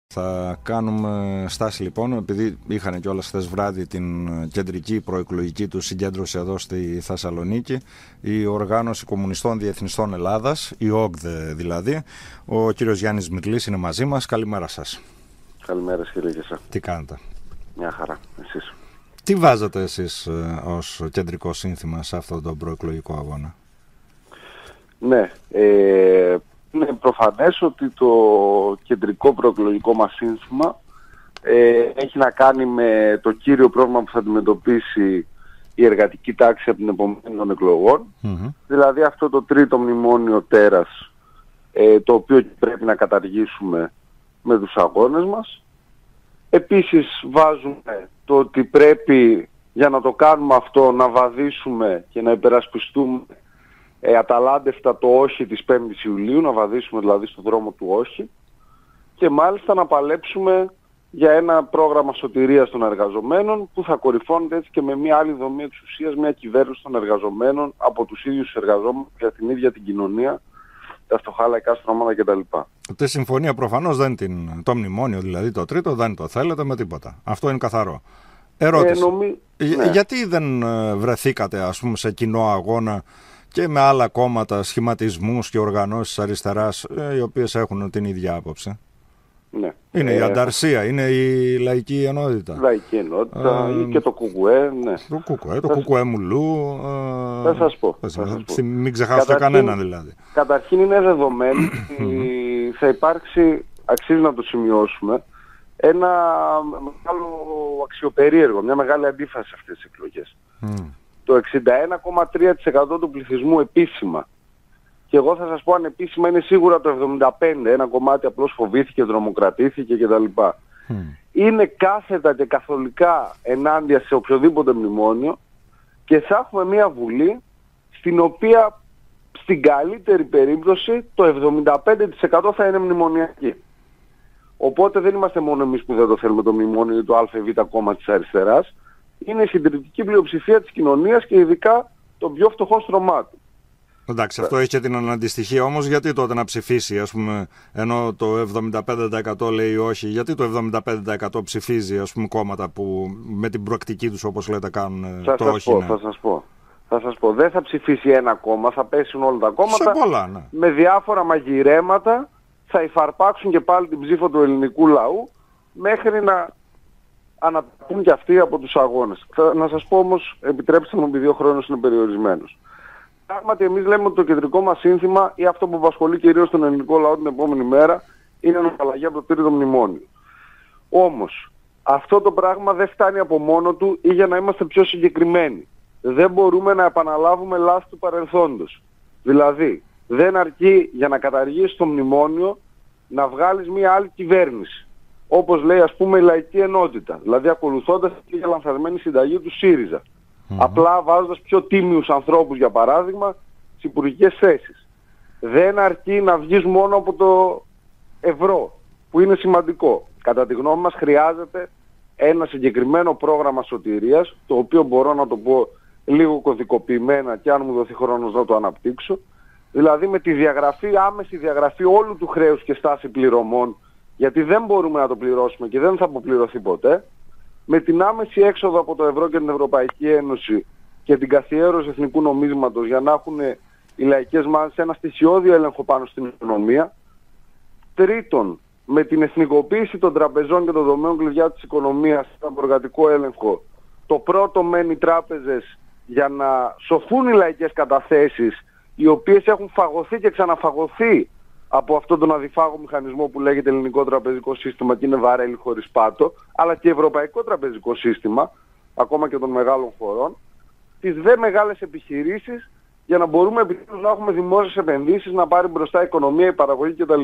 Θα κάνουμε στάση λοιπόν, επειδή είχαν κιόλας χθες βράδυ την κεντρική προεκλογική του συγκέντρωση εδώ στη Θεσσαλονίκη, η Οργάνωση Κομμουνιστών Διεθνιστών Ελλάδας, η ΟΚΔΕ δηλαδή. Ο κύριος Γιάννης Μυρλής είναι μαζί μας. Καλημέρα σας. Καλημέρα κύριε Γεσά. Τι κάνετε? Μια χαρά, εσείς? Τι βάζετε εσείς ως κεντρικό σύνθημα σε αυτόν τον προεκλογικό αγώνα? Ναι, είναι προφανές ότι το κεντρικό προεκλογικό μας σύνθημα έχει να κάνει με το κύριο πρόβλημα που θα αντιμετωπίσει η εργατική τάξη από την επομένη των εκλογών. Δηλαδή αυτό το τρίτο μνημόνιο τέρας, το οποίο πρέπει να καταργήσουμε με τους αγώνες μας. Επίσης βάζουμε το ότι πρέπει για να το κάνουμε αυτό να βαδίσουμε και να υπερασπιστούμε αταλάντευτα το όχι της 5ης Ιουλίου, να βαδίσουμε δηλαδή στον δρόμο του όχι, και μάλιστα να παλέψουμε για ένα πρόγραμμα σωτηρίας των εργαζομένων που θα κορυφώνεται έτσι και με μια άλλη δομή εξουσίας, μια κυβέρνηση των εργαζομένων από τους ίδιους εργαζόμενους για την ίδια την κοινωνία, τα φτωχά λαϊκά στρώματα κτλ. Τη συμφωνία προφανώς δεν την, το μνημόνιο δηλαδή το τρίτο δεν το θέλετε με τίποτα. Αυτό είναι καθαρό. Ερώτηση. Ναι. Γιατί δεν βρεθήκατε ας πούμε σε κοινό αγώνα και με άλλα κόμματα, σχηματισμούς και οργανώσεις αριστεράς, οι οποίες έχουν την ίδια άποψη? Ναι. Είναι η Ανταρσία, είναι η Λαϊκή Ενότητα. Λαϊκή Ενότητα και το ΚΚΕ, ναι. Το ΚΚΕ Μουλού. Θα σας πω. Μην ξεχάσετε κανέναν δηλαδή. Καταρχήν είναι δεδομένο ότι θα υπάρξει, αξίζει να το σημειώσουμε, ένα μεγάλο αξιοπερίεργο, μια μεγάλη αντίφαση σε αυτές τις εκλογές. Το 61,3% του πληθυσμού επίσημα, και εγώ θα σας πω ανεπίσημα είναι σίγουρα το 75%, ένα κομμάτι απλώς φοβήθηκε, δρομοκρατήθηκε κτλ. Είναι κάθετα και καθολικά ενάντια σε οποιοδήποτε μνημόνιο, και θα έχουμε μια Βουλή στην οποία στην καλύτερη περίπτωση το 75% θα είναι μνημονιακή. Οπότε δεν είμαστε μόνο εμείς που δεν το θέλουμε το μνημόνιο ή το ΑΒ κόμμα της αριστεράς. Είναι η συντριπτική πλειοψηφία της κοινωνίας και ειδικά το πιο φτωχό στρωμά του. Εντάξει, αυτό έχει και την αναντιστοιχία όμως. Γιατί τότε να ψηφίσει, ας πούμε, ενώ το 75% λέει όχι, γιατί το 75% ψηφίζει, ας πούμε, κόμματα που με την προακτική τους, όπως λέτε, κάνουν το όχι? Θα σας πω. Δεν θα ψηφίσει ένα κόμμα, θα πέσουν όλα τα κόμματα. Σε πολλά, ναι. Με διάφορα μαγειρέματα θα υφαρπάξουν και πάλι την ψήφο του ελληνικού λαού μέχρι να αναταχθούν και αυτοί από τους αγώνες. Να σας πω όμως, επιτρέψτε μου, επειδή ο χρόνος είναι περιορισμένος. Πράγματι εμείς λέμε ότι το κεντρικό μας σύνθημα ή αυτό που απασχολεί κυρίως τον ελληνικό λαό την επόμενη μέρα είναι η απαλλαγή από το τρίτο μνημόνιο. Όμως αυτό το πράγμα δεν φτάνει από μόνο του, ή για να είμαστε πιο συγκεκριμένοι, δεν μπορούμε να επαναλάβουμε λάθη του παρελθόντος. Δηλαδή δεν αρκεί για να καταργήσεις το μνημόνιο να βγάλεις μια άλλη κυβέρνηση, όπως λέει ας πούμε η Λαϊκή Ενότητα, δηλαδή ακολουθώντας τη λανθασμένη συνταγή του ΣΥΡΙΖΑ. Απλά βάζοντας πιο τίμιους ανθρώπους, για παράδειγμα, στις υπουργικές θέσεις. Δεν αρκεί να βγεις μόνο από το ευρώ, που είναι σημαντικό. Κατά τη γνώμη μας χρειάζεται ένα συγκεκριμένο πρόγραμμα σωτηρίας, το οποίο μπορώ να το πω λίγο κωδικοποιημένα και αν μου δοθεί χρόνος να το αναπτύξω. Δηλαδή με τη διαγραφή, άμεση διαγραφή όλου του χρέους και στάση πληρωμών, γιατί δεν μπορούμε να το πληρώσουμε και δεν θα αποπληρωθεί ποτέ. Με την άμεση έξοδο από το ευρώ και την Ευρωπαϊκή Ένωση και την καθιέρωση εθνικού νομίσματος για να έχουν οι λαϊκές μάζες ένα στοιχειώδη έλεγχο πάνω στην οικονομία. Τρίτον, με την εθνικοποίηση των τραπεζών και των δομέων κλειδιά της οικονομίας, στον προεργατικό έλεγχο, το πρώτο μένει οι τράπεζες για να σωθούν οι λαϊκές καταθέσεις, οι οποίες έχουν φαγωθεί και ξαναφαγωθεί από αυτόν τον αδιφάγο μηχανισμό που λέγεται ελληνικό τραπεζικό σύστημα και είναι βαρέλι χωρίς πάτο, αλλά και ευρωπαϊκό τραπεζικό σύστημα, ακόμα και των μεγάλων χωρών, τις δε μεγάλες επιχειρήσεις, για να μπορούμε επιτέλους να έχουμε δημόσιες επενδύσεις, να πάρει μπροστά η οικονομία, η παραγωγή κτλ.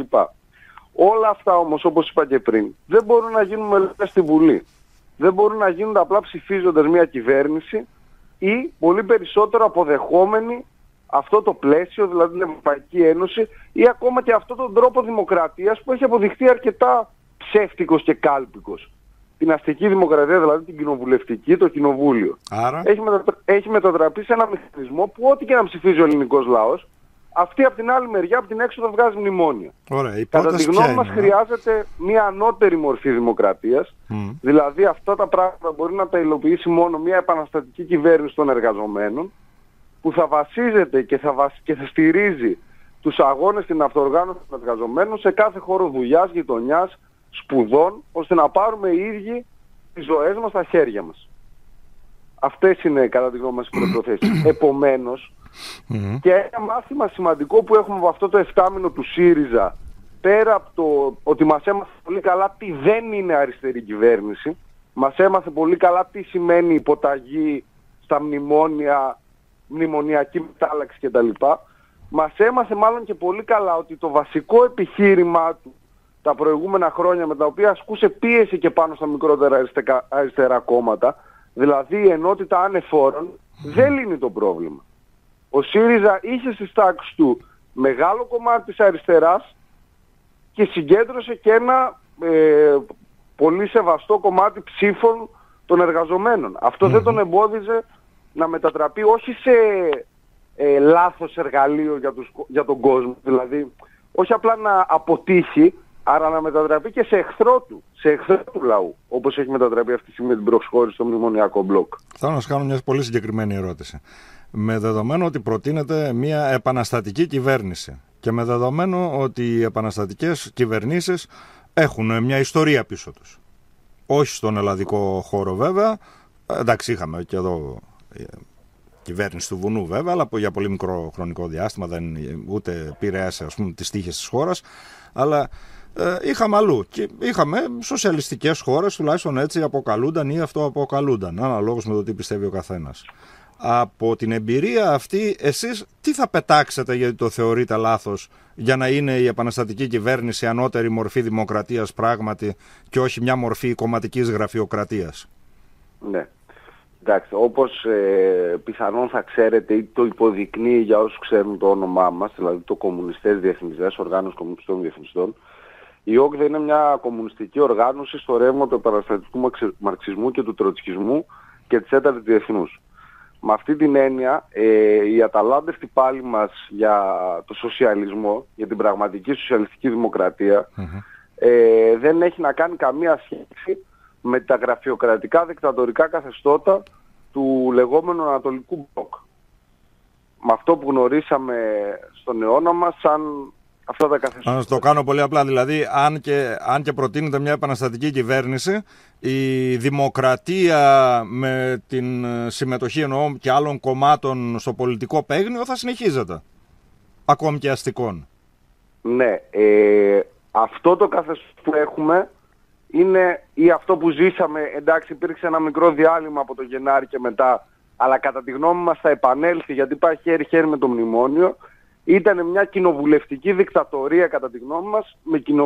Όλα αυτά όμως, όπως είπα και πριν, δεν μπορούν να γίνουν μελέτες στη Βουλή. Δεν μπορούν να γίνονται απλά ψηφίζοντας μια κυβέρνηση ή πολύ περισσότερο αποδεχόμενοι αυτό το πλαίσιο, δηλαδή την Ευρωπαϊκή Ένωση, ή ακόμα και αυτόν τον τρόπο δημοκρατίας που έχει αποδειχθεί αρκετά ψεύτικος και κάλπικος. Την αστική δημοκρατία, δηλαδή την κοινοβουλευτική, το κοινοβούλιο. Άρα έχει μετατραπεί σε ένα μηχανισμό που ό,τι και να ψηφίζει ο ελληνικός λαός, Αυτή από την άλλη μεριά, από την έξοδο βγάζει μνημόνια. Ωραία, κατά τη γνώμη μας χρειάζεται μια ανώτερη μορφή δημοκρατίας. Δηλαδή αυτά τα πράγματα μπορεί να τα υλοποιήσει μόνο μια επαναστατική κυβέρνηση των εργαζομένων, που θα βασίζεται και θα στηρίζει τους αγώνες στην αυτοοργάνωση των εργαζομένων σε κάθε χώρο δουλειάς, γειτονιάς, σπουδών, ώστε να πάρουμε οι ίδιοι τις ζωές μας στα χέρια μας. Αυτές είναι κατά τη γνώμη μας οι προϋποθέσεις. Επομένως, και ένα μάθημα σημαντικό που έχουμε από αυτό το 7μηνο του ΣΥΡΙΖΑ, πέρα από το ότι μας έμαθε πολύ καλά τι δεν είναι αριστερή κυβέρνηση, μας έμαθε πολύ καλά τι σημαίνει υποταγή στα μνημόνια, μνημονιακή μετάλλαξη κτλ. Μας έμαθε μάλλον και πολύ καλά ότι το βασικό επιχείρημά του τα προηγούμενα χρόνια, με τα οποία ασκούσε πίεση και πάνω στα μικρότερα αριστερά κόμματα, δηλαδή η ενότητα ανεφόρων, δεν λύνει το πρόβλημα. Ο ΣΥΡΙΖΑ είχε στις τάξεις του μεγάλο κομμάτι της αριστεράς και συγκέντρωσε και ένα πολύ σεβαστό κομμάτι ψήφων των εργαζομένων. Αυτό δεν τον εμπόδιζε να μετατραπεί όχι σε λάθος εργαλείο για τον κόσμο, δηλαδή όχι απλά να αποτύχει, άρα να μετατραπεί και σε εχθρό του λαού, όπως έχει μετατραπεί αυτή τη στιγμή με την προσχώρηση στο μνημονιακό μπλοκ. Θέλω να σας κάνω μια πολύ συγκεκριμένη ερώτηση. Με δεδομένο ότι προτείνεται μια επαναστατική κυβέρνηση και με δεδομένο ότι οι επαναστατικές κυβερνήσεις έχουν μια ιστορία πίσω τους. Όχι στον ελλαδικό χώρο βέβαια, εντάξει είχαμε και εδώ κυβέρνηση του βουνού βέβαια, αλλά για πολύ μικρό χρονικό διάστημα, δεν ούτε επηρέασε ας πούμε τις τύχες της χώρας, αλλά είχαμε αλλού και είχαμε σοσιαλιστικές χώρες, τουλάχιστον έτσι αποκαλούνταν ή αυτοαποκαλούνταν, αναλόγως με το τι πιστεύει ο καθένας. Από την εμπειρία αυτή, εσείς τι θα πετάξετε, γιατί το θεωρείτε λάθος, για να είναι η επαναστατική κυβέρνηση ανώτερη μορφή δημοκρατίας πράγματι και όχι μια μορφή κομματικής γραφειοκρατίας? Ναι. Εντάξει, όπως πιθανόν θα ξέρετε ή το υποδεικνύει για όσους ξέρουν το όνομά μας, δηλαδή το Κομμουνιστές Διευθυντές, Οργάνωση Κομμουνιστών Διευθυντών, η ΟΚΔΕ είναι μια κομμουνιστική οργάνωση στο ρεύμα του επαναστατικού μαρξισμού και του τροτσκισμού και της τέταρτης διεθνούς. Με αυτή την έννοια, η αταλάντευτη πάλη μας για το σοσιαλισμό, για την πραγματική σοσιαλιστική δημοκρατία, δεν έχει να κάνει καμία σχέση με τα γραφειοκρατικά δικτατορικά καθεστώτα του λεγόμενου Ανατολικού Μπλοκ. Με αυτό που γνωρίσαμε στον αιώνα μας σαν αυτά τα καθεστώτα. Να το κάνω πολύ απλά, δηλαδή αν και προτείνεται μια επαναστατική κυβέρνηση, η δημοκρατία με την συμμετοχή εννοώ και άλλων κομμάτων στο πολιτικό παίγνιο θα συνεχίζεται, ακόμη και αστικών. Ναι, αυτό το καθεστώς που έχουμε είναι ή αυτό που ζήσαμε, εντάξει υπήρξε ένα μικρό διάλειμμα από το Γενάρη και μετά, αλλά κατά τη γνώμη μας θα επανέλθει γιατί πάει χέρι-χέρι με το μνημόνιο. Ήταν μια κοινοβουλευτική δικτατορία κατά τη γνώμη μας,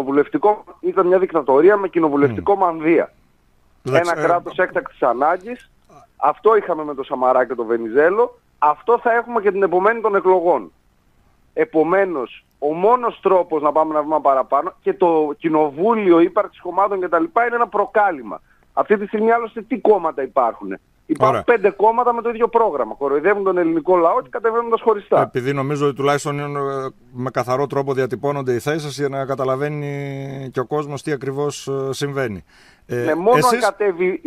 ήταν μια δικτατορία με κοινοβουλευτικό μανδύα. Ένα κράτος έκτακτης ανάγκης, αυτό είχαμε με το Σαμαρά και το Βενιζέλο, αυτό θα έχουμε και την επομένη των εκλογών. Επομένως, ο μόνος τρόπος να πάμε ένα βήμα παραπάνω και το κοινοβούλιο ύπαρξης κομμάτων κτλ. Είναι ένα προκάλημα. Αυτή τη στιγμή άλλωστε τι κόμματα υπάρχουν? Υπάρχουν 5 κόμματα με το ίδιο πρόγραμμα. Κοροϊδεύουν τον ελληνικό λαό και κατεβαίνοντας χωριστά. Επειδή νομίζω ότι τουλάχιστον με καθαρό τρόπο διατυπώνονται οι θέσεις για να καταλαβαίνει και ο κόσμος τι ακριβώς συμβαίνει. Ναι, μόνο αν κατέβει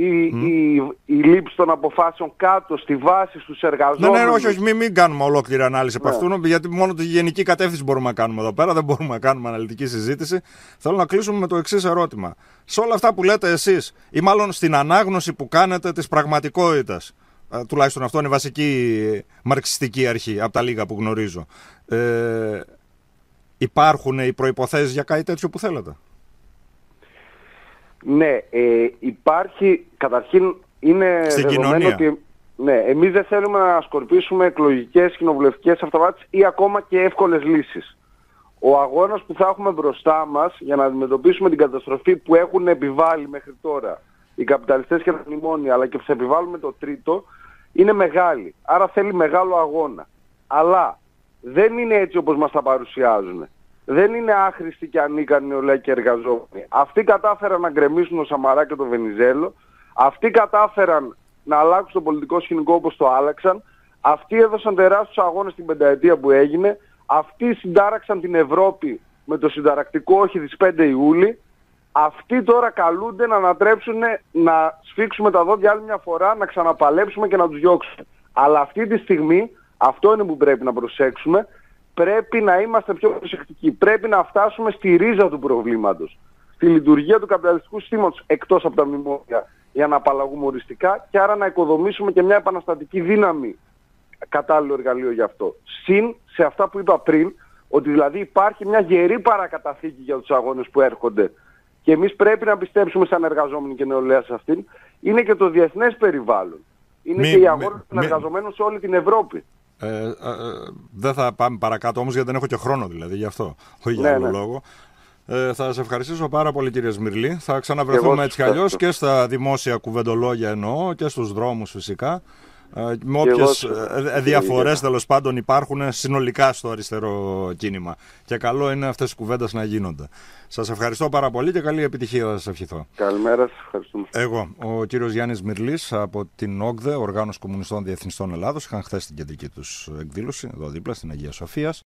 η λήψη των αποφάσεων κάτω στη βάση στους εργαζόμενους. Ναι, όχι, μην κάνουμε ολόκληρη ανάλυση από αυτού, γιατί μόνο τη γενική κατεύθυνση μπορούμε να κάνουμε εδώ πέρα, δεν μπορούμε να κάνουμε αναλυτική συζήτηση. Θέλω να κλείσουμε με το εξής ερώτημα. Σε όλα αυτά που λέτε εσείς, ή μάλλον στην ανάγνωση που κάνετε της πραγματικότητας, τουλάχιστον αυτό είναι η βασική μαρξιστική αρχή, από τα λίγα που γνωρίζω, υπάρχουν οι προϋποθέσεις για κάτι τέτοιο που θέλετε? Ναι, υπάρχει, καταρχήν είναι δεδομένο ότι ναι, εμείς δεν θέλουμε να σκορπίσουμε εκλογικές, κοινοβουλευτικές αυτοβάσεις ή ακόμα και εύκολες λύσεις. Ο αγώνας που θα έχουμε μπροστά μας για να αντιμετωπίσουμε την καταστροφή που έχουν επιβάλει μέχρι τώρα οι καπιταλιστές και τα μνημόνια, αλλά και που θα επιβάλλουμε το τρίτο, είναι μεγάλη. Άρα θέλει μεγάλο αγώνα. Αλλά δεν είναι έτσι όπως μας τα παρουσιάζουν. Δεν είναι άχρηστοι και ανίκανοι νεολαία και εργαζόμενοι. Αυτοί κατάφεραν να γκρεμίσουν τον Σαμαρά και τον Βενιζέλο. Αυτοί κατάφεραν να αλλάξουν το πολιτικό σκηνικό όπως το άλλαξαν. Αυτοί έδωσαν τεράστιους αγώνες την πενταετία που έγινε. Αυτοί συντάραξαν την Ευρώπη με το συνταρακτικό όχι της 5 Ιούλη. Αυτοί τώρα καλούνται να ανατρέψουν, να σφίξουμε τα δόντια άλλη μια φορά, να ξαναπαλέψουμε και να τους διώξουμε. Αλλά αυτή τη στιγμή, αυτό είναι που πρέπει να προσέξουμε, πρέπει να είμαστε πιο προσεκτικοί. Πρέπει να φτάσουμε στη ρίζα του προβλήματος, στη λειτουργία του καπιταλιστικού συστήματος εκτός από τα μνημόνια, για να απαλλαγούμε οριστικά και άρα να οικοδομήσουμε και μια επαναστατική δύναμη, κατάλληλο εργαλείο γι' αυτό. Συν σε αυτά που είπα πριν, ότι δηλαδή υπάρχει μια γερή παρακαταθήκη για τους αγώνες που έρχονται και εμείς πρέπει να πιστέψουμε σαν εργαζόμενοι και νεολαία σε αυτήν, είναι και το διεθνές περιβάλλον. Είναι και οι αγώνες των εργαζομένων σε όλη την Ευρώπη. Δεν θα πάμε παρακάτω όμως, γιατί δεν έχω και χρόνο δηλαδή γι' αυτό, όχι για άλλο λόγο. Θα σας ευχαριστήσω πάρα πολύ, κύριε Σμυρλή. Θα ξαναβρεθούμε έτσι κι αλλιώς και στα δημόσια κουβεντολόγια, εννοώ, και στους δρόμους φυσικά. Με όποιες διαφορές τέλος πάντων υπάρχουν συνολικά στο αριστερό κίνημα. Και καλό είναι αυτές οι κουβέντες να γίνονται. Σας ευχαριστώ πάρα πολύ και καλή επιτυχία θα σας ευχηθώ. Καλημέρα, σας ευχαριστούμε. Εγώ, ο κύριος Γιάννης Μυρλής από την ΟΚΔΕ, Οργάνωση Κομμουνιστών Διεθνιστών Ελλάδος. Είχαν χθες την κεντρική τους εκδήλωση εδώ δίπλα στην Αγία Σοφίας.